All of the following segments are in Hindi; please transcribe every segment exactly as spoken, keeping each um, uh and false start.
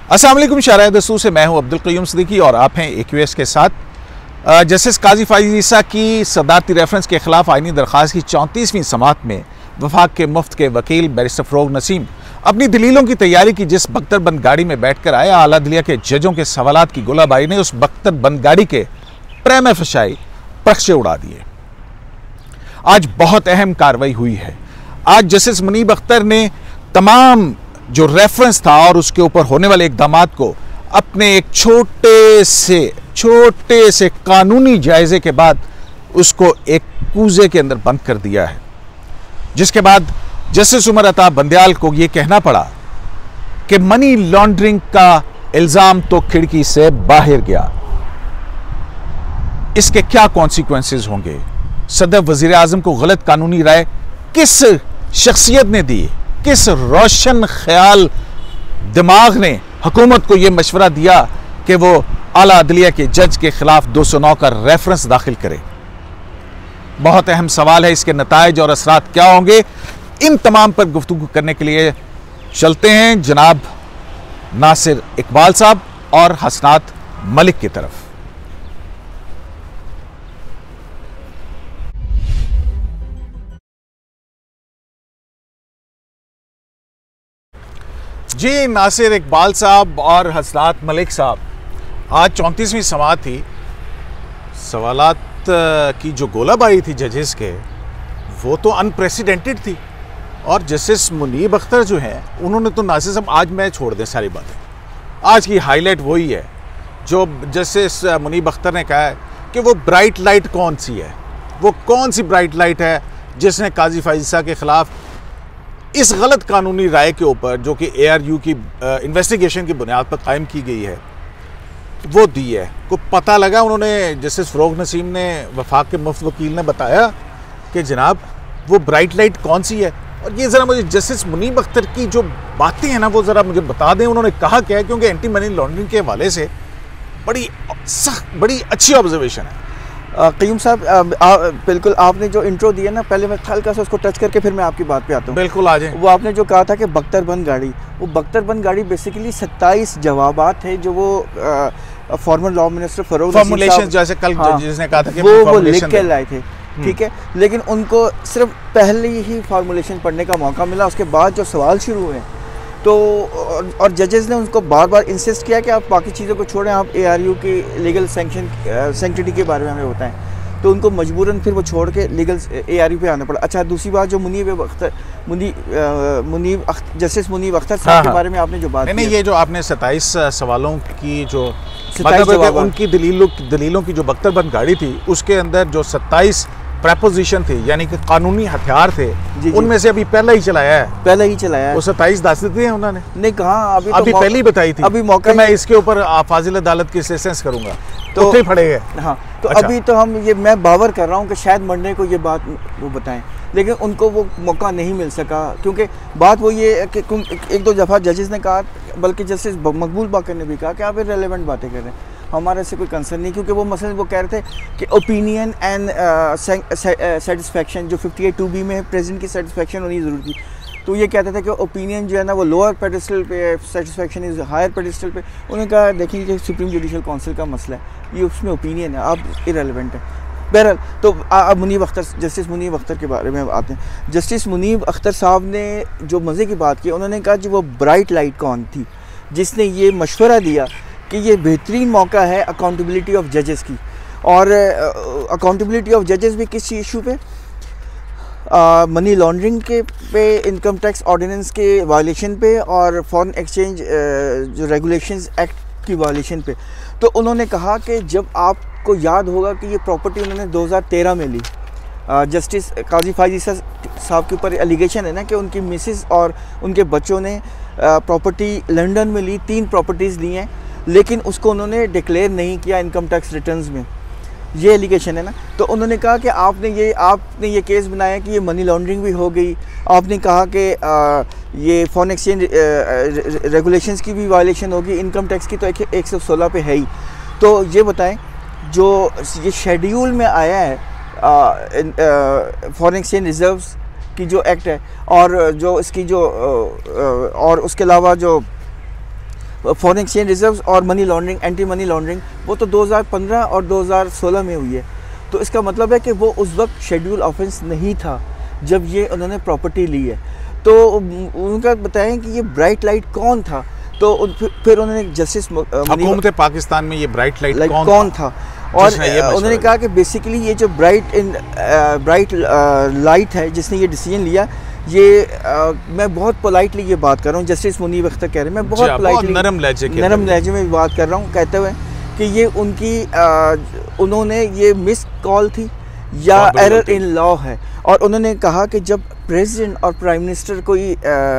अस्सलाम वालेकुम, शाराए दस्तूर से मैं हूं अब्दुल क़य्यूम सिद्दीकी और आप हैं ए क्यू एस के साथ। जस्टिस काजी फाइज़ ईसा की सदारती रेफरेंस के खिलाफ आइनी दरख्वास्त की चौंतीसवीं समाअत में वफाक के मुफ्त के वकील बैरिस्टर फ़रोग़ नसीम अपनी दलीलों की तैयारी की। जिस बख्तरबंद गाड़ी में बैठ कर आया, आला दिलिया के जजों के सवालात की गोलाबारी ने उस बख्तरबंद गाड़ी के प्रेम फशाई पक्षे उड़ा दिए। आज बहुत अहम कार्रवाई हुई है। आज जस्टिस मुनीब अख्तर ने तमाम जो रेफरेंस था और उसके ऊपर होने वाले इक़दामात को अपने एक छोटे से छोटे से कानूनी जायजे के बाद उसको एक कूजे के अंदर बंद कर दिया है, जिसके बाद जस्टिस उमर अता बंदयाल को यह कहना पड़ा कि मनी लॉन्ड्रिंग का इल्जाम तो खिड़की से बाहर गया। इसके क्या कॉन्सिक्वेंसेस होंगे? सदर वजीर आजम को गलत कानूनी राय किस शख्सियत ने दी? किस रोशन ख्याल दिमाग ने हुकूमत को यह मशवरा दिया कि वो आला अदलिया के जज के खिलाफ दो सौ नौ का रेफरेंस दाखिल करे? बहुत अहम सवाल है। इसके नताइज और असरात क्या होंगे? इन तमाम पर गुफ्तगू करने के लिए चलते हैं जनाब नासिर इकबाल साहब और हसनात मलिक की तरफ। जी नासिर इकबाल साहब और हसनात मलिक साहब, आज चौंतीसवीं समाअत थी। सवालात की जो गोलाबारी थी जजेस के, वो तो अनप्रेसिडेंटेड थी। और जस्टिस मुनीब अख्तर जो हैं, उन्होंने तो नासिर साहब, आज मैं छोड़ दें सारी बातें, आज की हाईलाइट वही है जो जस्टिस मुनीब अख्तर ने कहा है कि वो ब्राइट लाइट कौन सी है, वो कौन सी ब्राइट लाइट है जिसने काजी फाइज़ ईसा के खिलाफ इस गलत कानूनी राय के ऊपर, जो कि ए आर यू की इन्वेस्टिगेशन की बुनियाद पर कायम की गई है, वो दी है। को पता लगा, उन्होंने जस्टिस फ़रोग़ नसीम ने, वफाक के मुफ्त वकील ने बताया कि जनाब वो ब्राइट लाइट कौन सी है। और ये ज़रा मुझे जस्टिस मुनीब अख्तर की जो बातें हैं ना, वो ज़रा मुझे बता दें उन्होंने कहा क्या है, क्योंकि एंटी मनी लॉन्ड्रिंग के हवाले से बड़ी सख्त, बड़ी अच्छी ऑब्जर्वेशन है। क़य्यूम साहब, बिल्कुल आपने जो इंट्रो दिया ना, पहले मैं हल्का सा उसको टच करके फिर मैं आपकी बात पे आता हूँ। बिल्कुल आ जाए। वो आपने जो कहा था कि बख्तरबंद गाड़ी, वो बख्तरबंद गाड़ी बेसिकली सत्ताईस जवाबात थे जो वो former law minister Farogh formulation, जैसे कल हाँ, जिसने कहा था कि वो वो लिख के लाए थे, ठीक है। लेकिन उनको सिर्फ पहले ही फार्मूलेशन पढ़ने का मौका मिला, उसके बाद जो सवाल शुरू हुए तो और जजेस ने उनको बार बार इंसिस्ट किया कि आप बाकी चीज़ों को छोड़ें, आप ए आर यू की लीगल सैंक्शन सैंक्टिटी के बारे में हमें बताएं। तो उनको मजबूरन फिर वो छोड़ के लीगल ए आर यू पे आना पड़ा। अच्छा, दूसरी बात जो मुनीब अख्तर मुनीब मुनीब जस्टिस मुनीब अख्तर साहब हाँ, के बारे में आपने जो बात नहीं, नहीं ये जो आपने सत्ताईस सवालों की जो मतलब उनकी दलीलों दलीलों की जो बख्तरबंद गाड़ी थी, उसके अंदर जो सत्ताईस प्रपोजिशन थे, यानी कि कानूनी हथियार थे, उनमें से अभी पहला ही चलाया है पहला ही चलाया है। वो सत्ताईस दस देते हैं उन्होंने, नहीं कहा अभी, अभी तो पहली बताई थी अभी मौका मैं इसके ऊपर फाजिल अदालत की असिस्टेंस करूंगा, तो तो पड़े गए। हाँ, तो अच्छा। अभी तो हम ये मैं बावर कर रहा हूँ कि शायद मंडे को ये बात वो बताएं, लेकिन उनको वो मौका नहीं मिल सका, क्योंकि बात वो ये कि एक दो दफ़ा जजेस ने कहा, बल्कि जस्टिस मकबूल बाकर ने भी कहा कि आप इररिलेवेंट बातें कर रहे हैं, हमारे से कोई कंसर्न नहीं, क्योंकि वो मसलन वो कह रहे थे कि ओपिनियन एंड सेटिस्फेक्शन जो फिफ्टी एट टू बी में प्रेजेंट की सेटिस्फेक्शन होनी ज़रूरी थी। तो ये कहते थे कि ओपिनियन जो है ना वो लोअर पेडिस्टल पे, सेटिस्फेक्शन इज़ हायर पेडिस्टल पे। उन्होंने कहा देखिए कि सुप्रीम जुडिशल काउंसिल का मसला है, ये उसमें ओपिनियन है, आप इररिलेवेंट है। बहरहाल, तो अब मुनीब अख्तर, जस्टिस मुनीब अख्तर के बारे में आते हैं। जस्टिस मुनीब अख्तर साहब ने जो मज़े की बात की, उन्होंने कहा जो वो ब्राइट लाइट कौन थी जिसने ये मशवरा दिया कि ये बेहतरीन मौका है अकाउंटेबिलिटी ऑफ जजेस की। और अकाउंटेबिलिटी ऑफ जजेस भी किस इशू पे? मनी लॉन्ड्रिंग के पे, इनकम टैक्स ऑर्डिनेंस के वायलेशन पे, और फॉरेन एक्सचेंज जो रेगुलेशंस एक्ट की वायलेशन पे। तो उन्होंने कहा कि जब आपको याद होगा कि ये प्रॉपर्टी उन्होंने दो हज़ार तेरह में ली, जस्टिस काजी फाइज़ ईसा साहब के ऊपर एलिगेशन है ना कि उनकी मिसेस और उनके बच्चों ने प्रॉपर्टी लंदन में ली, तीन प्रॉपर्टीज़ ली हैं, लेकिन उसको उन्होंने डिक्लेयर नहीं किया इनकम टैक्स रिटर्न्स में, ये एलिगेशन है ना। तो उन्होंने कहा कि आपने ये आपने ये केस बनाया कि ये मनी लॉन्ड्रिंग भी हो गई, आपने कहा कि आ, ये फॉरेन एक्सचेंज रेगुलेशंस की भी वायलेशन होगी, इनकम टैक्स की तो एक सौ सोलह पे है ही। तो ये बताएं, जो ये शेड्यूल में आया है फॉरेन एक्सचेंज रिजर्व्स की जो एक्ट है, और जो इसकी जो और उसके अलावा जो फॉरेन एक्सचेंज रिजर्व्स और money laundering, anti money laundering, वो तो दो हज़ार पंद्रह और दो हज़ार सोलह में हुई है। तो इसका मतलब है कि वो उस वक्त शेड्यूल ऑफेंस नहीं था जब ये उन्होंने प्रॉपर्टी ली है। तो उनका बताएं कि ये ब्राइट लाइट कौन था। तो फिर उन्होंने जस्टिस हुकूमत पाकिस्तान में ये ब्राइट लाइट कौन, कौन था, था? और उन्होंने कहा कि बेसिकली ये जो ब्राइट इन ब्राइट लाइट है जिसने ये डिसीजन लिया, ये आ, मैं बहुत पोलाइटली ये बात कर रहा हूँ, जस्टिस मुनीब अख्तर कह रहे हैं, मैं बहुत पोलाइटली नरम लहजे नरम लहजे में बात कर रहा हूँ, कहते हुए कि ये उनकी आ, उन्होंने ये मिस कॉल थी या एरर इन लॉ है। और उन्होंने कहा कि जब प्रेसिडेंट और प्राइम मिनिस्टर कोई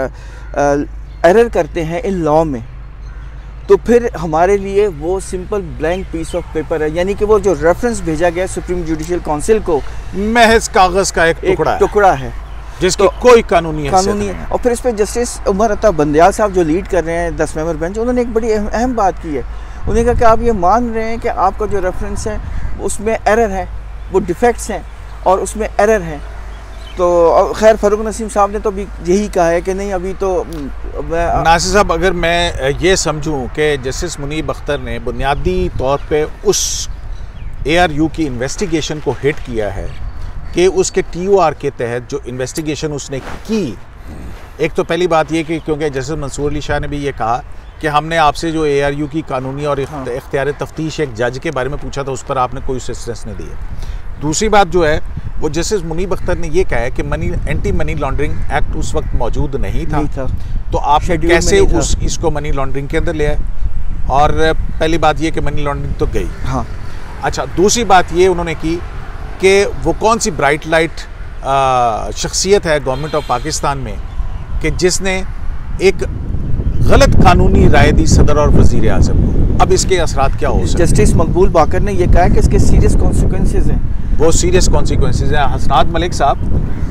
एरर करते हैं इन लॉ में, तो फिर हमारे लिए वो simple blank piece of paper है, यानी कि वो जो रेफरेंस भेजा गया सुप्रीम जुडिशियल काउंसिल को महज कागज का एक टुकड़ा टुकड़ा है जिसकी तो कोई कानूनी कानूनी है। और फिर इस पर जस्टिस उमर अता बंदयाल साहब जो लीड कर रहे हैं दस मेंबर बेंच, उन्होंने एक बड़ी अहम बात की है। उन्होंने कहा कि आप ये मान रहे हैं कि आपका जो रेफरेंस है उसमें एरर है, वो डिफेक्ट्स हैं और उसमें एरर है। तो खैर फ़ारूक नसीम साहब ने तो अभी यही कहा है कि नहीं, अभी तो नासिर साहब, अगर मैं ये समझूं कि जस्टिस मुनीब अख्तर ने बुनियादी तौर पे उस ए आर यू की इन्वेस्टिगेशन को हिट किया है कि उसके टी ओ आर के तहत जो इन्वेस्टिगेशन उसने की, एक तो पहली बात ये कि क्योंकि जस्टिस मंसूर अली शाह ने भी ये कहा कि हमने आपसे जो ए आर यू की कानूनी और इख्तियार तफ्तीश एक जज के बारे में पूछा था, उस पर आपने कोई असिस्टेंस नहीं दी। दूसरी बात जो है वो जस्टिस मुनीब अख्तर ने ये कहा है कि money anti money laundering act उस वक्त मौजूद नहीं था, नहीं था। तो आप कैसे उस इसको मनी लॉन्ड्रिंग के अंदर ले आए। और पहली बात ये कि मनी लॉन्ड्रिंग तो गई। हाँ। अच्छा, दूसरी बात ये उन्होंने की कि वो कौन सी ब्राइट लाइट शख्सियत है गवर्नमेंट ऑफ पाकिस्तान में कि जिसने एक गलत कानूनी राय दी सदर और वजीर आज़म को। अब इसके असरात क्या हो सकते हैं? जस्टिस मकबूल बाकर ने यह कहा कि इसके सीरियस कॉन्सिक्वेंसेस हैं। वो सीरियस कॉन्सिक्वेंसेस हैं। हसनात मलिक साहब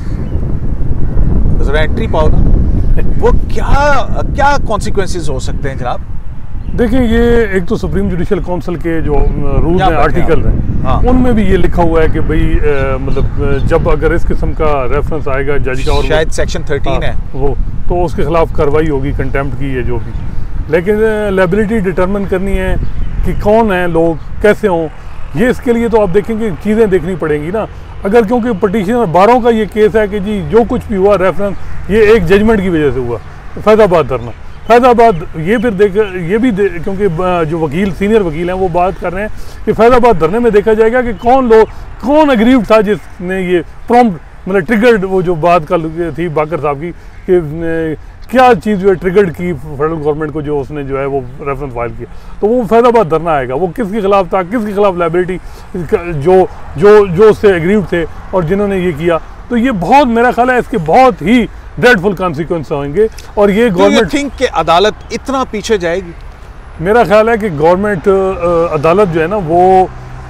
जरा एंट्री पाओ ना, वो क्या क्या कॉन्सिक्वेंसेस हो सकते हैं जनाब? देखिए, ये एक तो सुप्रीम जुडिशियल काउंसिल के जो रूल हैं, आर्टिकल हैं, हाँ। उनमें भी ये लिखा हुआ है कि भाई मतलब जब अगर इस किस्म का रेफरेंस आएगा जज का, और शायद सेक्शन थर्टीन है वो, तो उसके खिलाफ कार्रवाई होगी, कंटेम्प्ट की है जो भी। लेकिन लायबिलिटी डिटरमिन करनी है कि कौन है लोग, कैसे हों, ये इसके लिए तो आप देखेंगे चीज़ें देखनी पड़ेंगी ना। अगर क्योंकि पटिशनर बारों का ये केस है कि जी जो कुछ भी हुआ रेफरेंस ये एक जजमेंट की वजह से हुआ, फैज़ाबाद धरना, फैज़ाबाद ये फिर देख ये भी दे, क्योंकि जो वकील सीनियर वकील हैं वो बात कर रहे हैं कि फैज़ाबाद धरने में देखा जाएगा कि कौन लोग कौन अग्रीव था जिसने ये प्रॉम्प्ट मतलब ट्रिगर्ड, वो जो बात कल थी बाकर साहब की कि क्या चीज़ जो है ट्रिगर्ड की फेडरल गवर्नमेंट को, जो उसने जो है वो रेफरेंस फाइल किया, तो वो फैज़ाबाद धरना आएगा। वो किसके खिलाफ था, किसके खिलाफ लायबिलिटी, जो जो जो उससे एग्रीव थे और जिन्होंने ये किया। तो ये बहुत, मेरा ख्याल है इसके बहुत ही ड्रेडफुल कॉन्सिक्वेंस होंगे। और ये गवर्नमेंट थिंक कि अदालत इतना पीछे जाएगी? मेरा ख्याल है कि गवर्नमेंट अदालत जो है ना वो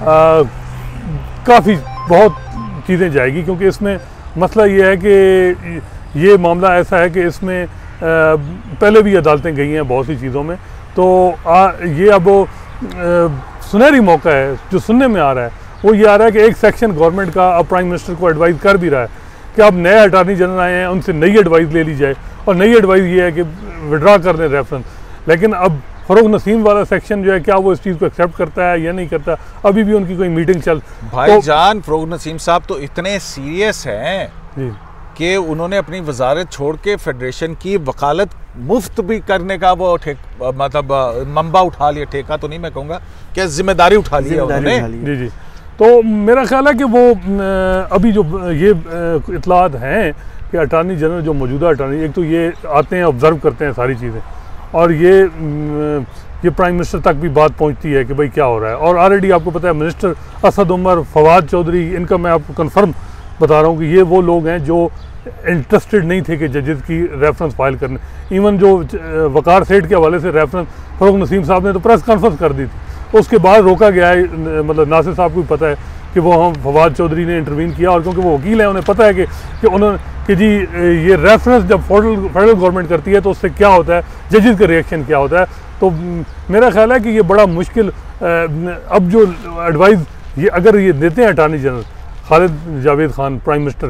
काफ़ी बहुत चीज़ें जाएगी, क्योंकि इसमें मसला ये है कि ये मामला ऐसा है कि इसमें आ, पहले भी अदालतें गई हैं बहुत सी चीज़ों में। तो आ, ये अब आ, सुनहरी मौका है जो सुनने में आ रहा है, वो ये आ रहा है कि एक सेक्शन गवर्नमेंट का अब प्राइम मिनिस्टर को एडवाइस कर भी रहा है कि अब नए अटॉर्नी जनरल आए हैं, उनसे नई एडवाइस ले ली जाए। और नई एडवाइस ये है कि विड्रा कर दें रेफरेंस। लेकिन अब फ़ारूक नसीम वाला सेक्शन जो है, क्या वो इस चीज़ को एक्सेप्ट करता है या नहीं करता, अभी भी उनकी कोई मीटिंग चल। भाईजान तो, फ़ारूक नसीम साहब तो इतने सीरियस हैं जी कि उन्होंने अपनी वजारत छोड़ के फेडरेशन की वकालत मुफ्त भी करने का वो ठेक मतलब मंबा उठा लिया, ठेका तो नहीं मैं कहूँगा, क्या जिम्मेदारी उठा ली है उन्होंने। जी जी। तो मेरा ख्याल है कि वो अभी जो ये इतलात हैं कि अटॉर्नी जनरल जो मौजूदा अटॉर्नी, एक तो ये आते हैं ऑब्ज़र्व करते हैं सारी चीज़ें, और ये ये प्राइम मिनिस्टर तक भी बात पहुंचती है कि भाई क्या हो रहा है। और ऑलरेडी आपको पता है मिनिस्टर असद उमर, फवाद चौधरी, इनका मैं आपको कंफर्म बता रहा हूँ कि ये वो लोग हैं जो इंटरेस्टेड नहीं थे कि जजेस की रेफरेंस फाइल करने। इवन जो वकार सेठ के हवाले से रेफरेंस फ़ारूक नसीम साहब ने तो प्रेस कॉन्फ्रेंस कर दी थी, उसके बाद रोका गया है। मतलब नासिर साहब को भी पता है कि वो हम फवाद चौधरी ने इंटरवीन किया, और क्योंकि वो वकील हैं उन्हें पता है कि कि उन्होंने कि जी ये रेफरेंस जब फेडरल फेडरल गवर्नमेंट करती है तो उससे क्या होता है, जजेस का रिएक्शन क्या होता है। तो मेरा ख्याल है कि ये बड़ा मुश्किल, अब जो एडवाइस ये अगर ये देते हैं attorney general Khalid Javed Khan prime minister को,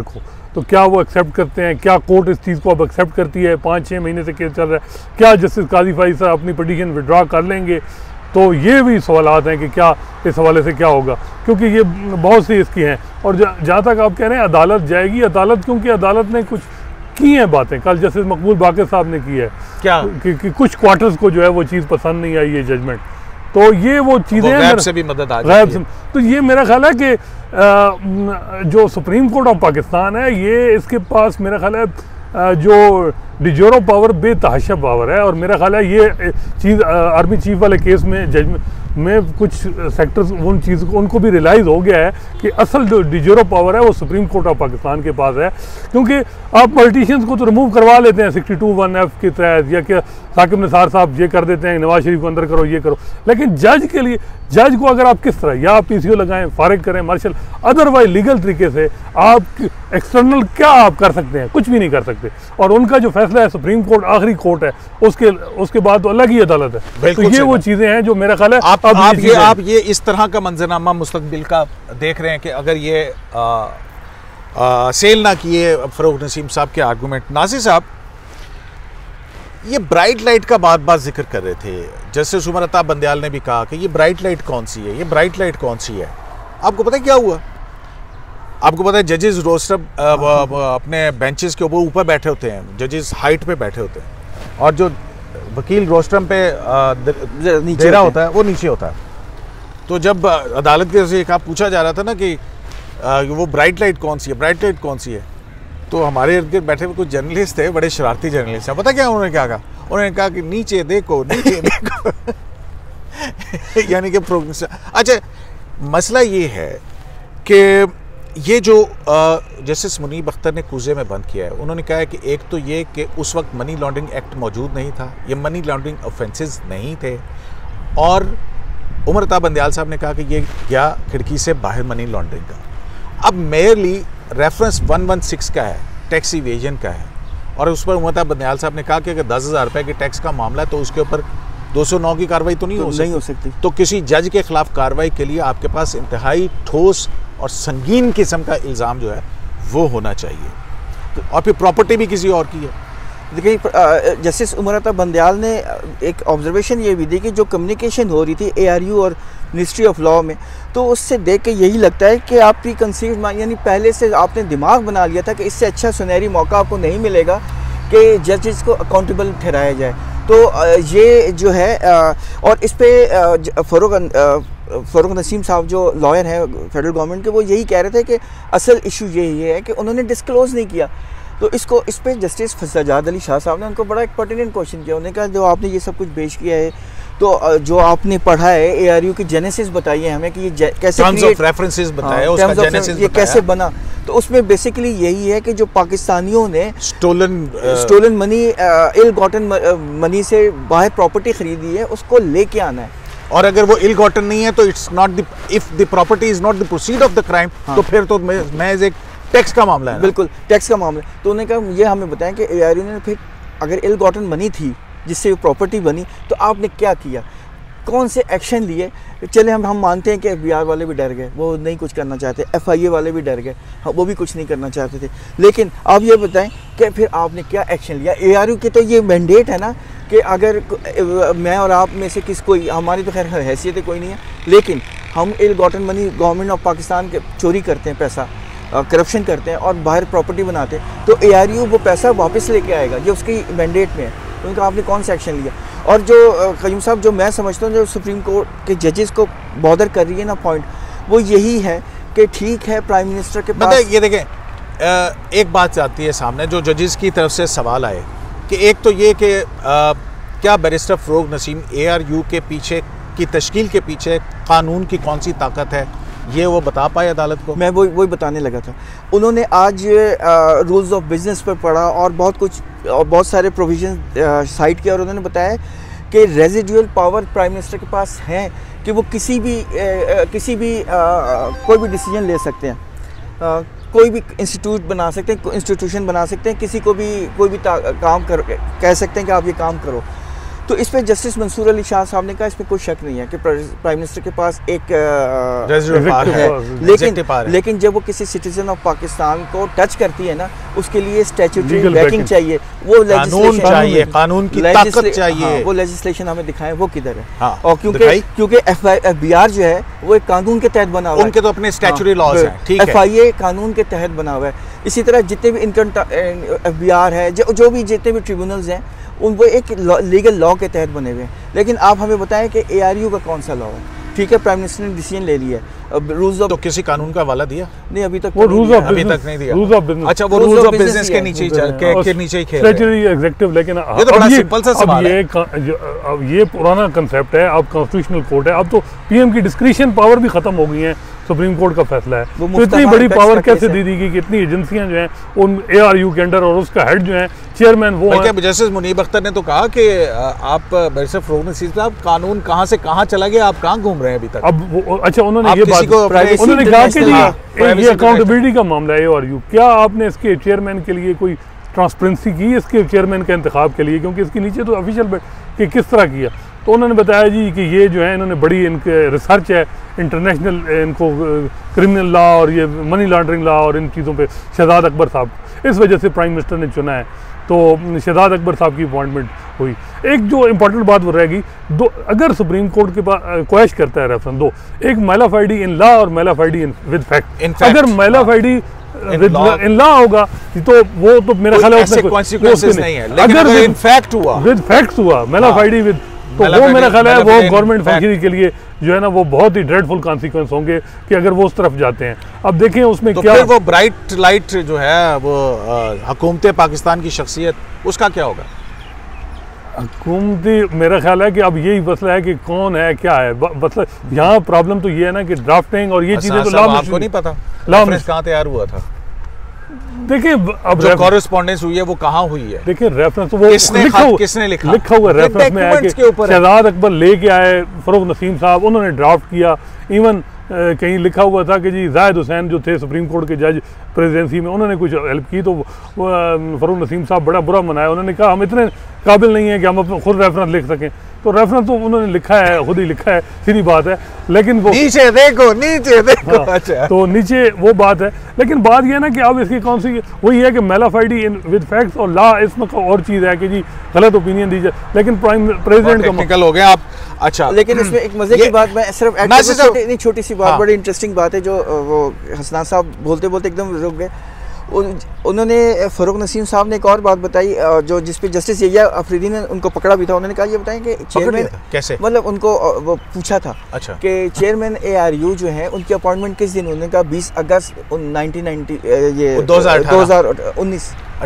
तो क्या वो एक्सेप्ट करते हैं, क्या कोर्ट इस चीज़ को अब एक्सेप्ट करती है, पाँच छः महीने से केस चल रहा है, क्या जस्टिस काजी फाइज साहब अपनी पिटीशन विड्रॉ कर लेंगे। तो ये भी सवालात हैं कि क्या इस हवाले से क्या होगा, क्योंकि ये बहुत सी इसकी हैं। और जहाँ तक आप कह रहे हैं अदालत जाएगी, अदालत क्योंकि अदालत ने कुछ की हैं बातें, कल जस्टिस मकबूल बाकर साहब ने की है क्या कि, कि कुछ क्वार्टर्स को जो है वो चीज़ पसंद नहीं आई है जजमेंट। तो ये वो चीज़ें गैप से भी मदद आ जाती है। तो ये मेरा ख्याल है कि आ, जो सुप्रीम कोर्ट ऑफ पाकिस्तान है, ये इसके पास मेरा ख्याल है आ, जो डिजोरो पावर बेतहाशा पावर है। और मेरा ख्याल है ये चीज़ आर्मी चीफ वाले केस में जज में कुछ सेक्टर्स उन चीज़ को उनको भी रियलाइज़ हो गया है कि असल जो डिजोरो पावर है वो सुप्रीम कोर्ट ऑफ पाकिस्तान के पास है। क्योंकि आप पॉलिटिशियंस को तो रिमूव करवा लेते हैं सिक्सटी टू वन एफ के तहत, या क्या साकिब निसार साहब ये कर देते हैं, नवाज शरीफ को अंदर करो, ये करो, लेकिन जज के लिए जज को अगर आप किस तरह या आप पी सी ओ लगाएं, फारिग करें, मार्शल, अदरवाइज लीगल तरीके से आप एक्सटर्नल क्या आप कर सकते हैं, कुछ भी नहीं कर सकते। और उनका जो फैसला है सुप्रीम कोर्ट आखिरी कोर्ट है, उसके उसके बाद तो अलग ही अदालत है। तो ये वो चीज़ें हैं जो मेरा ख्याल है आप आप, आप ये आप ये इस तरह का मंजरनामा मुस्तकबिल का देख रहे हैं कि अगर ये आ, आ, सेल ना किए फरूक नसीम साहब के आर्गूमेंट। नासिर साहब ये ब्राइट लाइट का बात बात जिक्र कर रहे थे, जस्टिस उमर अता बंदयाल ने भी कहा कि ये ब्राइट लाइट कौन सी है, ये ब्राइट लाइट कौन सी है। आपको पता है क्या हुआ? आपको पता है जजेस रोस्टर अपने बेंचेस के ऊपर ऊपर बैठे होते हैं, जजेस हाइट पे बैठे होते हैं, और जो वकील रोस्ट्रम पे दे रहा होता है वो नीचे होता है। तो जब अदालत के से पूछा जा रहा था ना कि आ, वो ब्राइट लाइट कौन सी है, ब्राइट लाइट कौन सी है, तो हमारे इर्द गिर्द बैठे हुए कुछ जर्नलिस्ट थे, बड़े शरारती जर्नलिस्ट हैं। पता क्या उन्होंने क्या कहा? उन्होंने कहा कि नीचे देखो, नीचे देखो यानी कि प्रोग्रेस। अच्छा, मसला ये है कि ये जो जस्टिस मुनीब अख्तर ने कुजे में बंद किया है, उन्होंने कहा है कि एक तो ये कि उस वक्त मनी लॉन्ड्रिंग एक्ट मौजूद नहीं था, ये मनी लॉन्ड्रिंग ऑफेंसेस नहीं थे, और उमर अता बंदयाल साहब ने कहा कि ये क्या खिड़की से बाहर मनी लॉन्ड्रिंग का। अब merely reference one one six का है, टैक्स इवेजन का है, और उस पर उमर अता बंदयाल साहब ने कहा कि अगर दस हज़ार रुपये के टैक्स का मामला है तो उसके ऊपर दो सौ नौ की कार्रवाई तो नहीं तो हो नहीं हो सकती। तो किसी जज के खिलाफ कार्रवाई के लिए आपके पास इंतहाई ठोस और संगीन किस्म का इल्ज़ाम जो है वो होना चाहिए, और फिर प्रॉपर्टी भी किसी और की है। देखिए, जस्टिस उमर अता बंदयाल ने एक ऑब्जर्वेशन ये भी दी कि जो कम्युनिकेशन हो रही थी ए आर यू और मिनिस्ट्री ऑफ लॉ में, तो उससे देख के यही लगता है कि आप प्री कंसीव्ड यानी पहले से आपने दिमाग बना लिया था कि इससे अच्छा सुनहरी मौका आपको नहीं मिलेगा कि जजेस को अकाउंटेबल ठहराया जाए। तो ये जो है, और इस पर फरूक फरूक नसीम साहब जो लॉयर हैं फेडरल गवर्नमेंट के, वो यही कह रहे थे कि असल इशू यही है कि उन्होंने डिस्क्लोज़ नहीं किया। तो इसको इस पर जस्टिस सजाद अली शाह साहब ने उनको बड़ा एक पर्टिनेंट क्वेश्चन किया। उन्होंने कहा जो आपने ये सब कुछ पेश किया है, तो जो आपने पढ़ा है ए आर यू की जेनेसिस बताइए हमें कि ये कैसे रेफरेंसेस बताए, उसका जेनेसिस ये कैसे बना। तो उसमें बेसिकली यही है कि जो पाकिस्तानियों ने stolen stolen money, ill gotten money से बाहर प्रॉपर्टी खरीदी है, उसको लेके आना है। और अगर वो इल गॉटन नहीं है तो it's not the, if the property is not the proceed of the crime, तो फिर तो मैं एक टैक्स का मामला है। बिल्कुल टैक्स का मामला। तो उन्होंने कहा ये हमें बताएं कि ए आर यू ने फिर अगर इल गॉटन मनी थी जिससे प्रॉपर्टी बनी, तो आपने क्या किया, कौन से एक्शन लिए। चले हम हम मानते हैं कि एफ बी आर वाले भी डर गए, वो नहीं कुछ करना चाहते, एफ आई ए वाले भी डर गए, वो भी कुछ नहीं करना चाहते थे, लेकिन आप ये बताएं कि फिर आपने क्या एक्शन लिया। ए आर यू के तो ये मैंडेट है ना कि अगर मैं और आप में से किस कोई, हमारी तो खैर हैसियत कोई नहीं है, लेकिन हम ill gotten money government of Pakistan के चोरी करते हैं, पैसा करप्शन करते हैं और बाहर प्रॉपर्टी बनाते हैं, तो ए आर यू वो पैसा वापस लेके आएगा, ये उसकी मैंडेट में है। तो उनका आपने कौन सा एक्शन लिया। और जो क़य्यूम साहब, जो मैं समझता हूँ जो सुप्रीम कोर्ट के जजेस को बॉदर कर रही है ना पॉइंट, वो यही है कि ठीक है प्राइम मिनिस्टर के पास, ये देखें एक बात आती है सामने जो जजेस की तरफ से सवाल आए कि एक तो ये कि क्या barrister Farooq Naseem A R U के पीछे की तश्कील के पीछे कानून की कौन सी ताकत है, ये वो बता पाए अदालत को। मैं वही वही बताने लगा था। उन्होंने आज रूल्स ऑफ बिजनेस पर पढ़ा और बहुत कुछ और बहुत सारे प्रोविजन साइट किया, और उन्होंने बताया कि रेजिडुअल पावर प्राइम मिनिस्टर के पास हैं कि वो किसी भी आ, किसी भी आ, कोई भी डिसीजन ले सकते हैं, आ, कोई भी इंस्टीट्यूट बना सकते हैं, इंस्टीट्यूशन बना सकते हैं, किसी को भी कोई भी काम कर कह सकते हैं कि आप ये काम करो। तो इस पे जस्टिस मंसूर अली शाह साहब ने कहा इसमें कोई शक नहीं है कि प्राइम मिनिस्टर के पास एक है, लेकिन लेकिन जब वो किसी सिटीजन ऑफ पाकिस्तान को टच करती है ना, उसके लिए स्टैट्यूटरी बैकिंग चाहिए, वो कानून चाहिए, कानून की ताकत चाहिए, वो लेजिस्लेशन हमें दिखाएं वो किधर है। और क्योंकि क्योंकि एफ बी आर जो है वो एक कानून के तहत बना हुआ है, उनके तो अपने स्टैट्यूटरी लॉज हैं, ठीक है, एफ आई ए कानून के तहत बना हुआ है। इसी तरह जितने भी इनकम एफ बी आर है, जो, जो भी जितने भी ट्रिब्यूनल्स हैं, उन वो एक लीगल लॉ के तहत बने हुए हैं। लेकिन आप हमें बताएं कि ए आर यू का कौन सा लॉ है? ठीक है, प्राइम मिनिस्टर ने डिसीजन ले लिया, अब रूल्स ऑफ, तो किसी कानून का हवाला दिया नहीं अभी तक, वो रूल्स ऑफ अभी तक नहीं दिया, रूल्स ऑफ बिजनेस, अच्छा वो रूल्स ऑफ बिजनेस के नीचे के, के नीचे ही खेल रहे हैं एग्जीक्यूटिव। लेकिन ये तो बड़ा सिंपल सा सवाल है, अब ये पुराना कंसेप्ट है, अब कॉन्स्टिट्यूशनल कोर्ट है, अब तो पीएम की डिस्क्रिशन पावर भी खत्म हो गई है, सुप्रीम कोर्ट का फैसला है। तो इतनी बड़ी पावर कैसे दे दी गई कि इतनी एजेंसियां जो हैं उन ए आर यू के अंडर, और उसका हेड जो है चेयरमैन वो है। जस्टिस मुनीब अख्तर ने तो कहा कि आप बैरिस्टर फरूक नसीर साहब, कानून कहाँ से कहाँ चला गया, आप कहाँ घूम रहे हैं अभी तक? अब वो, अच्छा उन्होंने ये बात उन्होंने कहा कि जी ये अकाउंटेबिलिटी का मामला है और यू, क्या आपने इसके चेयरमैन के लिए कोई ट्रांसपेरेंसी की इसके चेयरमैन के इंतखाब के लिए, क्योंकि इसके नीचे तो ऑफिशियल कि किस तरह किया। तो उन्होंने बताया जी कि ये जो है इन्होंने बड़ी इनके रिसर्च है, इंटरनेशनल इनको क्रिमिनल लॉ और ये मनी लॉन्ड्रिंग लॉ और इन चीज़ों पे शहजाद अकबर साहब, इस वजह से प्राइम मिनिस्टर ने चुना है। तो शहजाद अकबर साहब की अपॉइंटमेंट हुई। एक जो इम्पोर्टेंट बात वो रहेगी, दो अगर सुप्रीम कोर्ट के पास क्वेश्चन करता है रेफरेंस दो, एक मैलाफाइडी इन लॉ और मैलाफाइडी इन विद फैक्ट। अगर मैलाफाइडी इन लॉ होगा तो वो तो मेरा ख्याल है उसमें कॉन्सिक्वेंसेस नहीं है, लेकिन अगर इन फैक्ट हुआ, विद फैक्ट्स हुआ मैलाफाइडी विद, तो वो मेरा ख्याल है वो गवर्नमेंट फंक्शनरी के लिए जो है ना वो बहुत ही ड्रेडफुल कॉन्सिक्वेंस होंगे कि अगर वो उस तरफ जाते हैं। अब देखें उसमें तो क्या फिर वो ब्राइट लाइट जो है वो हुकूमत पाकिस्तान की शख्सियत, उसका क्या होगा? हुकूमती मेरा ख्याल है कि अब यही मसला है कि कौन है क्या है, मतलब यहाँ प्रॉब्लम तो ये है ना कि ड्राफ्टिंग और ये चीजें तो लॉ में आपको नहीं पता लॉ में कहाँ तैयार हुआ था। देखिए अब जो कॉरेस्पॉन्डेंस हुई है वो कहाँ हुई है? देखिए रेफरेंस तो वो किसने लिखा हुआ किसने लिखा लिखा हुआ रेफरेंस में है कि शहजाद अकबर लेके आए, फरूक नसीम साहब उन्होंने ड्राफ्ट किया। इवन कहीं लिखा हुआ था कि जी जाहिद हुसैन जो थे सुप्रीम कोर्ट के जज प्रेसिडेंसी में, उन्होंने कुछ हेल्प की, तो फरूक नसीम साहब बड़ा बुरा मनाया। उन्होंने कहा हम इतने काबिल नहीं है कि हम अपना खुद रेफरेंस लिख सकें। तो रेफरेंस तो उन्होंने लिखा है, खुद ही लिखा है, सीधी बात है, लेकिन वो नीचे देखो नीचे देखो हाँ, अच्छा तो नीचे वो बात है। लेकिन बात यह है ना कि अब इसकी कौन सी वही है कि मैलाफाइडी इन विद फैक्ट्स और लॉ, इसमें और चीज़ है कि जी गलत ओपिनियन दी जाए, लेकिन प्राइम प्रेसिडेंट का टेक्निकल हो गया आप। अच्छा, लेकिन इसमें एक मजे की बात मैं सिर्फ नहीं, छोटी सी बात, बड़ी इंटरेस्टिंग बात है जो वो हसनान साहब बोलते बोलते एकदम रुक गए। उन्होंने फरूक नसीम साहब ने एक और बात बताई जो जिस पे जस्टिस यहिया अफरीदी ने उनको पकड़ा भी था। उन्होंने कहा ये बताएं कि चेयरमैन कैसे, मतलब उनको वो पूछा था अच्छा कि चेयरमैन ए आर यू जो है उनकी अपॉइंटमेंट किस दिन? उन्होंने कहा बीस अगस्त नाइनटीन नाइंटी ये दो हज़ार उन्नीस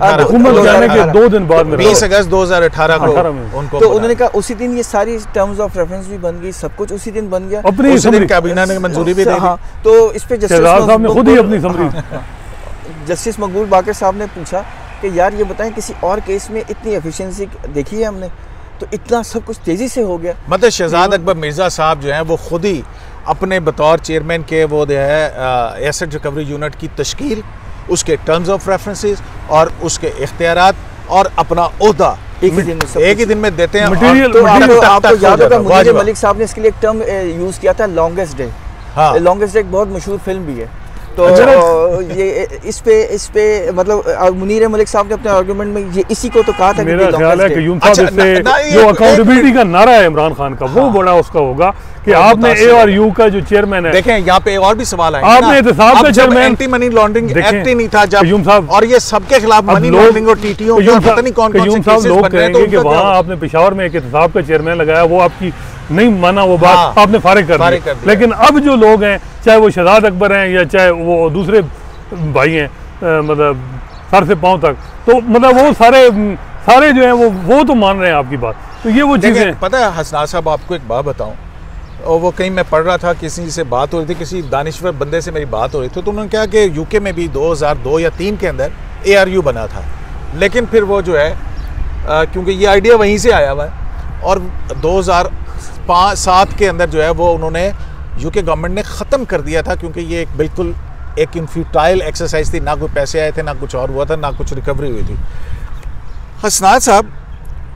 दो दिन बाद में बीस अगस्त दो हज़ार अठारह को उनको, तो उन्होंने कहा उसी दिन ये सारी टर्म्स ऑफ रेफरेंस भी बन गई, सब कुछ उसी दिन बन गया, अपनी कैबिनेट ने मंजूरी भी दी। हाँ, तो इस पे जस्टिस साहब ने खुद ही अपनी समरी जस्टिस मकबूल बाकर साहब ने पूछा कि यार ये बताएं किसी और केस में इतनी एफिशिएंसी देखी है हमने, तो इतना सब कुछ तेजी से हो गया। मतलब शहजाद अकबर मिर्जा साहब जो हैं वो खुद ही अपने बतौर चेयरमैन के वो जो है एसेट रिकवरी यूनिट की तश्कील, उसके टर्म्स ऑफ रेफरेंसेस और उसके इख्तियारात और अपना ओहदा एक ही दिन में एक ही दिन में देते हैं। मटीरियल तो आपको याद होगा मुनीर मलिक साहब ने इसके लिए एक टर्म यूज किया था, लॉन्गेस्ट डे। हाँ, लॉन्गेस्ट डे एक बहुत मशहूर फिल्म भी है। तो ये इस पे इस पे मतलब मुनीर मलिक साहब ने अपने आर्गुमेंट में ये इसी को तो कहा था। मेरा ख्याल है कि यूं साहब से जो अकाउंटेबिलिटी का नारा है इमरान खान का, वो बड़ा उसका होगा कि आपने ए और यू का जो चेयरमैन है, देखें यहाँ पे और भी सवाल है, आपने एहतसाब का chairman, anti money laundering act ही नहीं था जब यूं साहब, और ये सबके खिलाफ मनी लॉन्ड्रिंग और टीटीओ पता नहीं कौन कौन से केसेस लोग कहेंगे कि वहाँ आपने पेशावर में एक एहतसाब का चेयरमैन लगाया, वो आपकी नहीं माना, वो बात हाँ, आपने फारिग कर दी। लेकिन अब जो लोग हैं, चाहे वो शहजाद अकबर हैं या चाहे वो दूसरे भाई हैं, मतलब सर से पांव तक, तो मतलब वो सारे सारे जो हैं वो वो तो मान रहे हैं आपकी बात। तो ये वो चीज़ें, पता है हसनान साहब आपको एक बात बताऊं, और वो कहीं मैं पढ़ रहा था, किसी से बात हो रही थी, किसी दानिश्वर बंदे से मेरी बात हो रही थी, तो उन्होंने कहा कि यूके में भी दो हज़ार दो या तीन के अंदर ए आर यू बना था, लेकिन फिर वो जो है आ, क्योंकि ये आइडिया वहीं से आया हुआ है, और दो हज़ार पाँच सात के अंदर जो है वो उन्होंने यूके गवर्नमेंट ने ख़त्म कर दिया था, क्योंकि ये एक बिल्कुल एक इनफ्यूटाइल एक्सरसाइज थी, ना कोई पैसे आए थे, ना कुछ और हुआ था, ना कुछ रिकवरी हुई थी। हसनान साहब,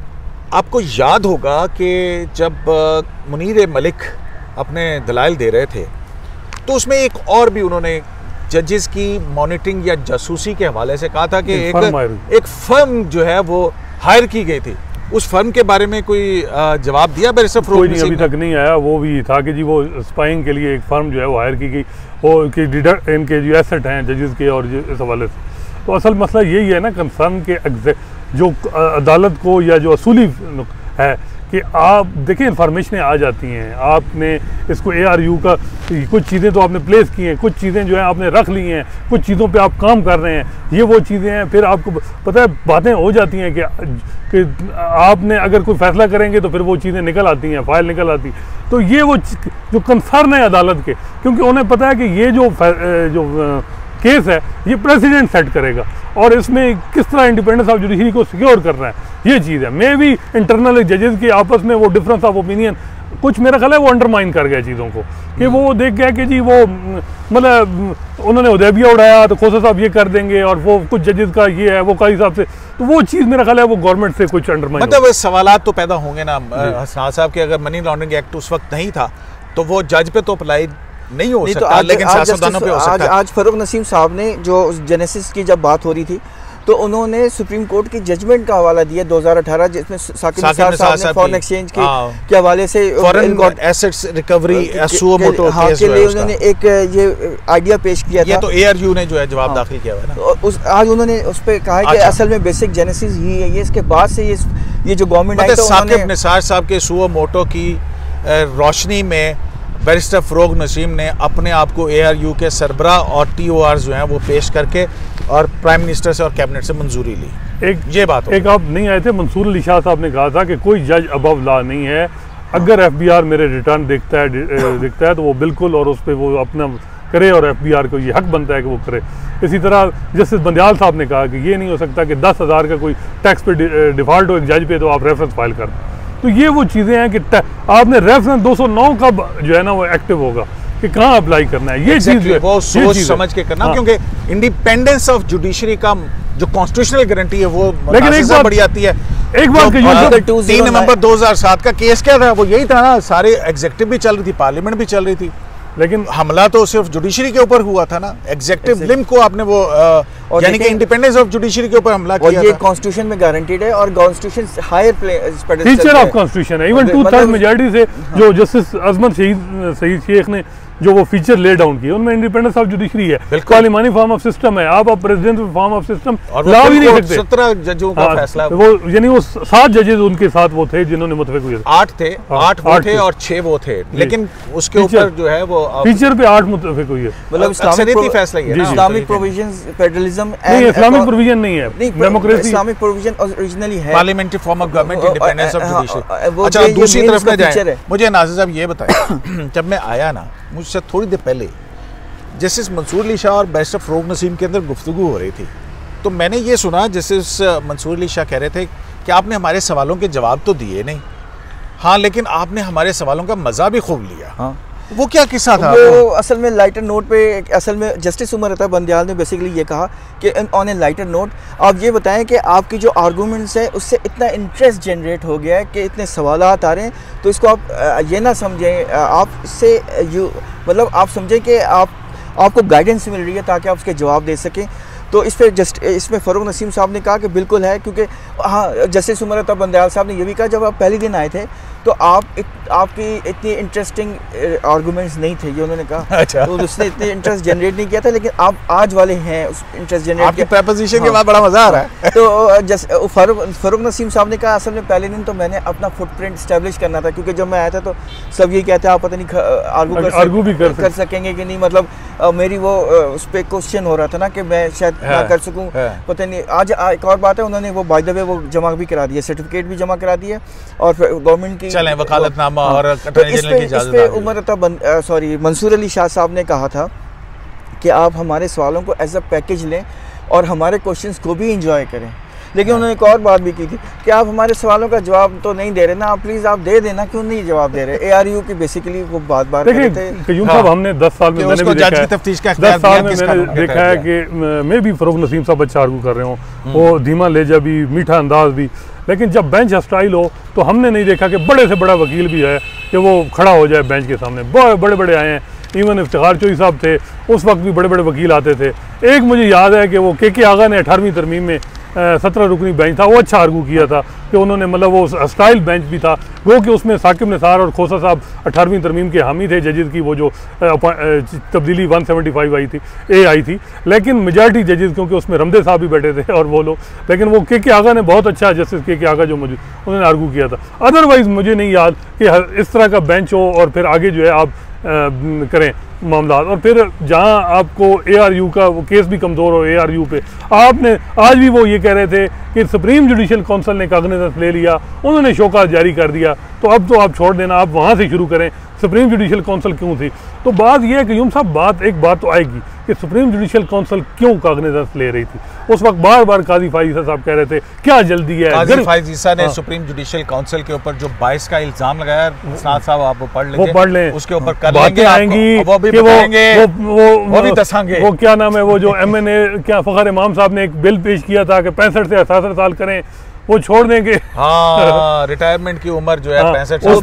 आपको याद होगा कि जब अ, मुनीर मलिक अपने दलाइल दे रहे थे तो उसमें एक और भी उन्होंने जजेस की मॉनिटरिंग या जासूसी के हवाले से कहा था कि एक एक फर्म हायर हुई। एक फर्म जो है वो हायर की गई थी। उस फर्म के बारे में कोई अ, जवाब दिया बैरिस्टर फरूक कोई नहीं, नसीम अभी ने? तक नहीं आया। वो भी था कि जी वो स्पाइंग के लिए एक फर्म जो है वो हायर की गई, वो कि डिडक्ट इनके जो एसेट हैं जजेस के और जो इस हवाले से। तो असल मसला यही है ना कंसर्न के एग्जैक्ट जो अदालत को या जो असूली है कि आप देखिए इन्फॉर्मेशनें आ जाती हैं, आपने इसको ए आर यू का कुछ चीज़ें तो आपने प्लेस की हैं, कुछ चीज़ें जो हैं आपने रख ली हैं, कुछ चीज़ों पे आप काम कर रहे हैं, ये वो चीज़ें हैं। फिर आपको पता है बातें हो जाती हैं कि कि आपने अगर कोई फैसला करेंगे तो फिर वो चीज़ें निकल आती हैं, फाइल निकल आती। तो ये वो जो कंसर्न है अदालत के, क्योंकि उन्हें पता है कि ये जो जो केस है ये प्रेसिडेंट सेट करेगा और इसमें किस तरह इंडिपेंडेंस ऑफ जुडिशरी को सिक्योर करना है, ये चीज़ है। मे भी इंटरनल जजेस के आपस में वो डिफरेंस ऑफ ओपिनियन कुछ मेरा ख्याल है वो अंडरमाइन कर गया चीज़ों को, कि वो देख गया कि जी वो मतलब उन्होंने हुदैबिया उड़ाया तो खोसा साहब ये कर देंगे और वो कुछ जजेस का ये है वो का हिसाब से, तो वो चीज़ मेरा ख्याल है वो गवर्नमेंट से कुछ अंडरमाइन मतलब सवालात तो पैदा होंगे ना हसनात साहब के, अगर मनी लॉन्ड्रिंग एक्ट उस वक्त नहीं था तो वो जज पे तो अप्लाई नहीं हो नहीं सकता, तो आज, लेकिन आज, सियासतदानों पे हो आज, सकता है। आज फरूक नसीम साहब ने जो जेनेसिस की जब बात हो रही थी तो उन्होंने सुप्रीम कोर्ट की जजमेंट का हवाला दिया दो हज़ार अठारह जिसमें साकिब निसार साहब ने फॉरेन एक्सचेंज के के हवाले से foreign assets recovery suo motu case के लिए उन्होंने एक ये आइडिया पेश किया था। ये तो एआरयू ने जो है जवाब दाखिल किया हुआ है ना। उस आज उन्होंने उस पे कहा है कि असल में बेसिक जेनेसिस ही है ये, इसके बाद से ये ये जो गवर्नमेंट आई तो साकिब निसार साहब के एसओ मोटो की रोशनी में बैरिस्टर फरूक नसीम ने अपने आप को एआरयू के सरबरा और टीओआर जो हैं वो पेश करके और प्राइम मिनिस्टर से और कैबिनेट से मंजूरी ली। एक ये बात एक आप नहीं आए थे, मंसूर अली शाह साहब ने कहा था कि कोई जज अबव लॉ नहीं है, अगर एफबीआर मेरे रिटर्न देखता है देखता है तो वो बिल्कुल और उस पर वो अपना करे और एफबीआर को ये हक बनता है कि वो करे। इसी तरह जस्टिस बंदयाल साहब ने कहा कि ये नहीं हो सकता कि दस हज़ार का कोई टैक्स पे डिफ़ॉल्ट हो एक जज पे तो आप रेफरेंस फाइल कर दें। तो ये वो चीज़ें हैं कि आपने रेफरेंस दो सौ नौ का जो है ना वो एक्टिव होगा कि कहाँ अप्लाई करना है, ये exactly, चीज़ वो सोच समझ के करना। हाँ। क्योंकि इंडिपेंडेंस ऑफ जुडिशरी का जो कॉन्स्टिट्यूशनल गारंटी है वो लेकिन एक बात बड़ी आती है। एक बात तीन नवंबर दो हज़ार सात का केस क्या था, वो यही था ना, सारे एग्जीक्यूटिव भी चल रही थी, पार्लियामेंट भी चल रही थी, लेकिन हमला तो सिर्फ जुडिशरी के ऊपर हुआ था ना, एग्जीक्यूटिव लिम को आपने वो यानी कि इंडिपेंडेंस ऑफ जुडिशरी के ऊपर हमला किया था। ये कॉन्स्टिट्यूशन में गारंटीड है और constitution higher feature of constitution है। इवन टू थर्ड मेजॉरिटी से जो जस्टिस अजमत शहीद शहीद शेख ने जो वो फीचर ले डाउन किए उनमें इंडिपेंडेंस ऑफ जुडिशरी है, पार्लियामानी फॉर्म ऑफ सिस्टम है, आप आप प्रेसिडेंट फॉर्म ऑफ सिस्टम ला भी नहीं सकते। सत्रह जजों का फैसला वो यानी वो सात जजेस उनके साथ वो थे जिन्होंने मुतफिक हुए, आठ थे, आठ वो थे और छह वो थे, लेकिन उसके ऊपर जो है वो फीचर पे आठ मुतफिक हुई है। मतलब इस्लामिक फैसला है, इस्लामिक प्रोविजंस फेडरलिज्म नहीं, इस्लामिक प्रोविजन नहीं है, डेमोक्रेसी इस्लामिक प्रोविजन ओरिजिनली है, parliamentary form of government, independence of judiciary. अच्छा दूसरी तरफ ना जाए, मुझे नाज़िर साहब ये बताएं, जब मैं आया ना मुझसे थोड़ी देर पहले जस्टिस मंसूर अली शाह और बैरिस्टर फरूक नसीम के अंदर गुफ्तगू हो रही थी, तो मैंने ये सुना जस्टिस मंसूर अली शाह कह रहे थे कि आपने हमारे सवालों के जवाब तो दिए नहीं, हाँ लेकिन आपने हमारे सवालों का मज़ा भी खूब लिया। हाँ वो क्या किस्सा था? वो असल में लाइटर नोट पे असल में जस्टिस उमर अता बंदयाल ने बेसिकली ये कहा कि ऑन ए लाइटर नोट आप ये बताएं कि आपकी जो आर्गूमेंट्स है उससे इतना इंटरेस्ट जनरेट हो गया है कि इतने सवालात आ रहे हैं, तो इसको आप ये ना समझें, आप इससे यू मतलब आप समझें कि आप आपको गाइडेंस मिल रही है ताकि आप उसके जवाब दे सकें। तो इस पर जस्ट इसमें फ़रूक नसीम साहब ने कहा कि बिल्कुल है, क्योंकि हाँ जस्टिस उमर अता बंदयाल साहब ने ये भी कहा जब आप पहले दिन आए थे तो आप इत, आपकी इतनी इंटरेस्टिंग आर्गूमेंट्स नहीं थे, ये उन्होंने कहा। अच्छा। तो उसने इतने इंटरेस्ट जनरेट नहीं किया था, लेकिन आप आज वाले हैं उस इंटरेस्ट जनरेट आपकी प्रपोजिशन के बाद बड़ा मज़ा आ रहा है। तो जस फ़रूक फ़रूक नसीम साहब ने कहा असल में पहले दिन तो मैंने अपना फुटप्रिंट इस्टेब्लिश करना था, क्योंकि जब मैं आया था तो सब ये कहते हैं आप पता नहीं आर्गू कर, आर्गू भी कर, कर सकेंगे कि नहीं, मतलब आ, मेरी वो आ, उस पर क्वेश्चन हो रहा था ना कि मैं शायद ना कर सकूं, पता नहीं। आज आ, एक और बात है, उन्होंने वो बाय द वे वो जमा भी करा दिया, सर्टिफिकेट भी जमा करा दिया और गवर्नमेंट की चलें वकालतनामा और अटॉर्नी जनरल की इजाज़त। इस पे उमर अता सॉरी मंसूर अली शाह साहब ने कहा था कि आप हमारे सवालों को एज अ पैकेज लें और हमारे क्वेश्चंस को भी इंजॉय करें, लेकिन उन्होंने एक और बात भी की थी कि आप हमारे सवालों का जवाब तो नहीं दे रहे ना, आप प्लीज़ आप दे देना, क्यों नहीं जवाब दे रहे? एआरयू की बेसिकली वो बात बात कर रहे थे। कयूम साहब हमने दस साल में मैंने भी देखा है, दस साल में मैंने देखा है कि मैं भी फरूक नसीम साहब अच्छा आर्गू कर रहे हो, वो धीमा लेजा भी, मीठा अंदाज भी, लेकिन जब बेंच हस्टाइल हो तो हमने नहीं देखा कि बड़े से बड़ा वकील भी है कि वो खड़ा हो जाए बेंच के सामने। बहुत बड़े बड़े आए हैं, इवन इफ्तिखार चोई साहब थे, उस वक्त भी बड़े बड़े वकील आते थे। एक मुझे याद है कि वो के के आगा ने अठारहवीं तरमीम में सत्रह रुकनी बेंच था, वो अच्छा आर्गू किया था कि उन्होंने मतलब वो हस्टाइल बेंच भी था, वो कि उसमें साकिब निसार और खोसा साहब अठारहवीं तरमीम के हामी थे जजेस की, वो जो तब्दीली एक सौ पचहत्तर आई थी ए आई थी, लेकिन मेजॉरिटी जजेस क्योंकि उसमें रमदे साहब भी बैठे थे और वो लोग, लेकिन वो के के आगा ने बहुत अच्छा जस्टिस के के आगा जो मौजूद उन्होंने आर्गू किया था। अदरवाइज़ मुझे नहीं याद कि इस तरह का बेंच हो और फिर आगे जो है आप करें मामला। और फिर जहां आपको ए आर यू का वो केस भी कमज़ोर हो ए आर यू पे, आपने आज भी वो ये कह रहे थे कि सुप्रीम जुडिशल काउंसिल ने कागनिजेंस ले लिया, उन्होंने शोकाज जारी कर दिया, तो अब तो आप छोड़ देना, आप वहाँ से शुरू करें। सुप्रीम जुडिशल काउंसिल क्यों थी? तो बात यह है कि यूम साहब बात एक बात तो आएगी कि सुप्रीम जुडिशल काउंसिल क्यों कागनिजेंस ले रही थी। उस वक्त बार बार काजी फाइज़ साहब कह रहे थे क्या जल्दी है। काजी फाइज़ ने हाँ। सुप्रीम जुडिशल काउंसिल के ऊपर जो बाईस का इल्जाम लगाया, साथ साहब आप वो पढ़ लेंगे, वो पढ़ लें, उसके ऊपर कर लेंगे, आएंगी वो भी बताएंगे, वो वो वो भी दसाएंगे। वो क्या नाम है, वो जो एम एन ए क्या फ़खर इमाम साहब ने एक बिल पेश किया था कि पैंसठ से अठासठ साल करें, वो छोड़ देंगे। हाँ, रिटायरमेंट की उम्र जो है पैंसठ साल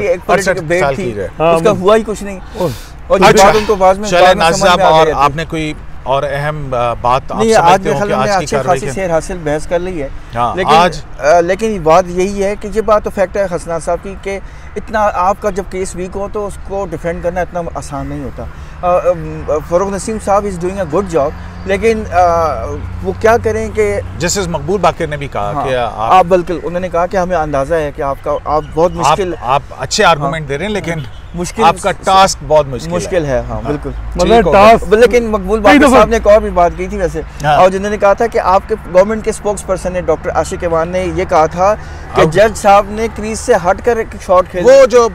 साल की है, उसका हुआ ही कुछ नहीं। और अच्छा, उनको बाद में नाज़िर और आपने कोई और अहम बात आप नहीं, आज मेरे ख्याल में अच्छी खासी शेर हासिल बहस कर ली है। हाँ, लेकिन आज आ, लेकिन बात यही है कि ये बात तो फैक्ट है हसनात साहब की कि इतना आपका जब केस वीक हो तो उसको डिफेंड करना इतना आसान नहीं होता। फ़ारूक नसीम साहब is doing a good job, लेकिन आ, वो क्या करें कि जस्टिस मकबूल बाकर ने भी कहा हाँ, कि आप, आप बिल्कुल उन्होंने कहा कि हमें अंदाज़ा है कि आपका आप बहुत मुश्किल आप, आप अच्छे आर्गूमेंट हाँ, दे रहे हैं, लेकिन मुश्किल आपका टास्क बहुत मुश्किल मुश्किल है। हाँ, बिल्कुल मतलब टास्क। लेकिन मकबूल बाकर साहब ने एक और भी बात की थी वैसे, और जिन्होंने कहा था कि आपके गवर्नमेंट के स्पोक्स पर्सन ने डॉक्टर आशिक इवान ने ये कहा था कि जज साहब ने क्रीज से हटकर एक शॉट खेला। वो जो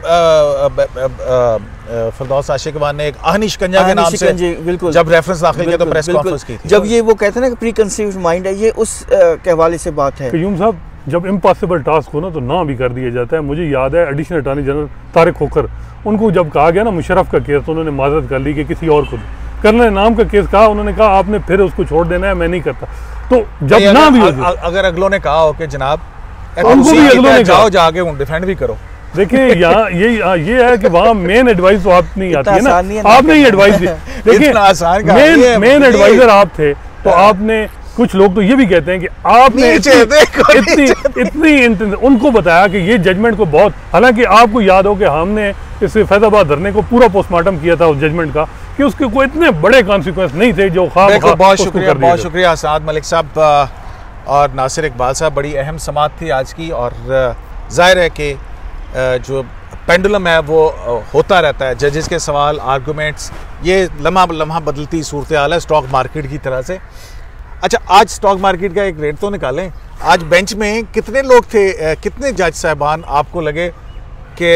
फिरदौस आशिक इवान ने एक आहनी शिकंजा के नाम से बिल्कुल जब रेफरेंस दाखिल किया तो प्रेस कॉन्फ्रेंस की थी, जब ये वो कहते हैं ना कि प्री कंसीव्ड माइंड है, ये उस के हवाले से बात है। यूम साहब जब इम्पॉसिबल टास्क हो ना तो ना भी कर दिया जाता है। मुझे याद है additional attorney general Tariq Khokhar, उनको जब कहा गया ना मुशर्रफ का केस, तो उन्होंने माजरत कर ली कि किसी और को करने नाम का केस कहा, उन्होंने कहा आपने फिर उसको छोड़ देना है, मैं नहीं करता। तो जब ना भी अगर अगलों ने कहा हो कि जनाब उनको भी अगलों ने जाओ जाके डिफेंड भी करो। देखिए यहाँ ये ये है कि वहाँ मेन एडवाइस तो आप नहीं आती है ना, आपने ही एडवाइस दी। देखिए मेन मेन एडवाइजर आप थे, तो आपने कुछ लोग तो ये भी कहते हैं कि आपने इतनी इतनी उनको बताया कि ये जजमेंट को बहुत, हालांकि आपको याद हो कि हमने इस फैजाबाद धरने को पूरा पोस्टमार्टम किया था उस जजमेंट का कि उसके कोई इतने बड़े कॉन्सिक्वेंस नहीं थे जो खाम खा बहुत शुक्रिया बहुत शुक्रिया असाद मलिक साहब और नासिर इकबाल साहब। बड़ी अहम समात थी आज की, और जाहिर है कि जो पेंडुलम है वो होता रहता है, जजेस के सवाल आर्गूमेंट्स, ये लम्हा लम्हा बदलती सूरत हाल है स्टॉक मार्केट की तरह से। अच्छा, आज स्टॉक मार्केट का एक रेट तो निकालें। आज बेंच में कितने लोग थे, कितने जज साहबान आपको लगे कि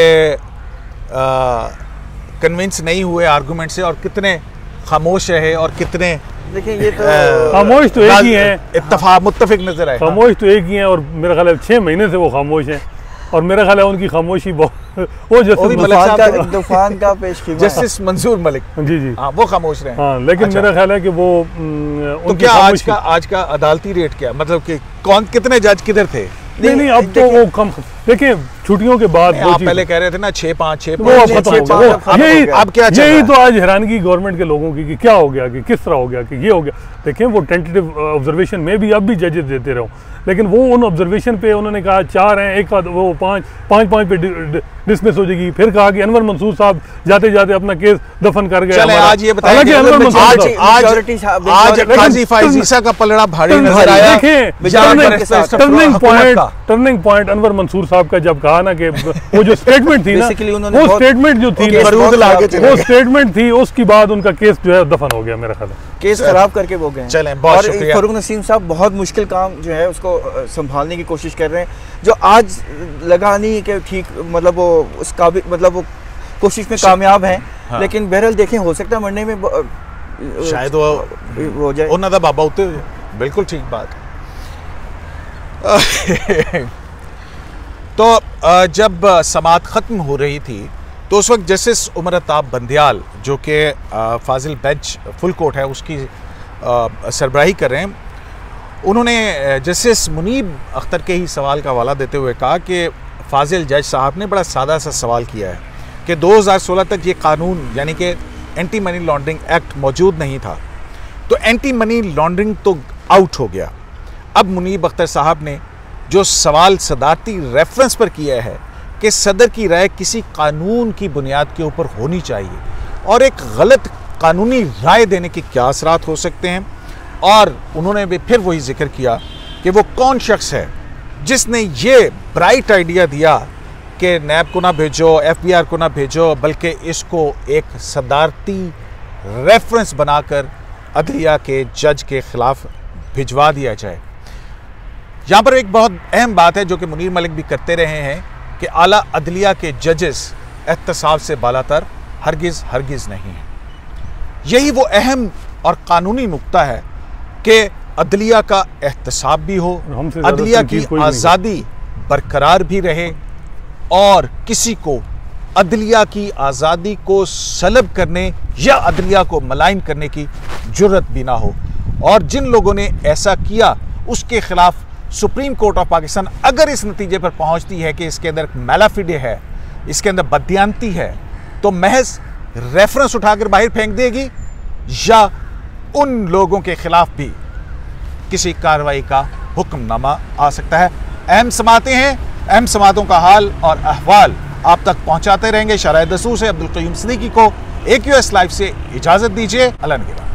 कन्विंस नहीं हुए आर्गूमेंट से, और कितने खामोश रहे और कितने देखिए ये तो खामोश तो एक ही है, इत्तफाक मुत्तफिक नजर आए। खामोश तो एक ही है और मेरा ख्याल है छः महीने से वो खामोश हैं, और मेरा ख्याल है उनकी खामोशी बहुत वो जस्टिस तूफान का पेश किया जस्टिस मंसूर मलिक जी जी हाँ वो खामोश रहे। हाँ, लेकिन अच्छा। मेरा ख्याल है कि वो तो क्या आज का आज का अदालती रेट क्या, मतलब कि कौन कितने जज किधर थे? नहीं नहीं अब तो वो कम, देखिए छुट्टियों के बाद आप पहले कह रहे थे ना छः पाँच छः वो अब खत्म हो गया। यही अब क्या यही तो आज हैरानगी गवर्नमेंट के लोगों की कि क्या हो गया, कि किस तरह हो गया, कि ये हो गया। देखें वो टेंटेटिव ऑब्जर्वेशन में भी अब भी जजेस देते रहो, लेकिन वो उन ऑब्जर्वेशन पे उन्होंने कहा चार हैं, एक वो पाँच पाँच पाँच पे डिसमिस हो जाएगी, फिर कहा कि अनवर मंसूर साहब जाते जाते अपना केस दफन कर गए। आज ये बताइए अनवर मंसूर आज काजी फाइज़ का पलड़ा भारी नजर आया। देखें turning point turning point Anwar Mansoor साहब का जब कहा ना कि वो जो स्टेटमेंट थी ना, वो स्टेटमेंट जो थी वो स्टेटमेंट थी, उसके बाद उनका केस जो है दफन हो गया। मेरा ख्याल है केस खराब करके वो गए। चलें, बहुत शुक्रिया। फारूक नसीम साहब बहुत मुश्किल काम जो है उसको संभालने की कोशिश कर रहे हैं, जो आज लगा नहीं कि ठीक मतलब वो उस काबिल मतलब वो कोशिश में कामयाब हैं। हाँ। लेकिन बहरहाल देखें हो सकता है मरने में शायद वो हो जाए। उन्होंने तो बाबा होते बिल्कुल ठीक बात। तो जब समात ख़त्म हो रही थी तो उस वक्त जस्टिस उमर अताब बंदियाल जो कि फाजिल बेंच फुल कोर्ट है उसकी सरबराही कर रहे हैं, उन्होंने जस्टिस मुनीब अख्तर के ही सवाल का हवाला देते हुए कहा कि फाजिल जज साहब ने बड़ा सादा सा सवाल किया है कि दो हज़ार सोलह तक ये कानून यानी कि एंटी मनी लॉन्ड्रिंग एक्ट मौजूद नहीं था, तो एंटी मनी लॉन्ड्रिंग तो आउट हो गया। अब मुनीब अख्तर साहब ने जो सवाल सदारती रेफरेंस पर किया है कि सदर की राय किसी कानून की बुनियाद के ऊपर होनी चाहिए और एक गलत कानूनी राय देने के क्या असरात हो सकते हैं, और उन्होंने भी फिर वही जिक्र किया कि वो कौन शख्स है जिसने ये ब्राइट आइडिया दिया कि नैब को ना भेजो, एफ बी आर को ना भेजो, बल्कि इसको एक सदारती रेफरेंस बनाकर अदलिया के जज के खिलाफ भिजवा दिया जाए। यहाँ पर एक बहुत अहम बात है जो कि मुनीर मलिक भी करते रहे हैं कि आला अदलिया के जजेस एहतसाब से बालातर हरगिज़ हरगिज़ नहीं है। यही वो अहम और कानूनी नुक्ता है कि अदलिया का एहतसाब भी हो, अदलिया की आज़ादी बरकरार भी रहे और किसी को अदलिया की आज़ादी को सलब करने या अदलिया को मलाइन करने की जुर्रत भी ना हो। और जिन लोगों ने ऐसा किया उसके खिलाफ सुप्रीम कोर्ट ऑफ पाकिस्तान अगर इस नतीजे पर पहुंचती है कि इसके अंदर मैलाफिडे है, इसके अंदर बददियानती है, तो महज रेफरेंस उठाकर बाहर फेंक देगी या उन लोगों के खिलाफ भी किसी कार्रवाई का हुक्मनामा आ सकता है। अहम समातें हैं, अहम समातों का हाल और अहवाल आप तक पहुंचाते रहेंगे। शराय दसूर से अब्दुल क़य्यूम सिद्दीकी को ए क्यू एस लाइव से इजाज़त दीजिए। अल्लाह निगहबान।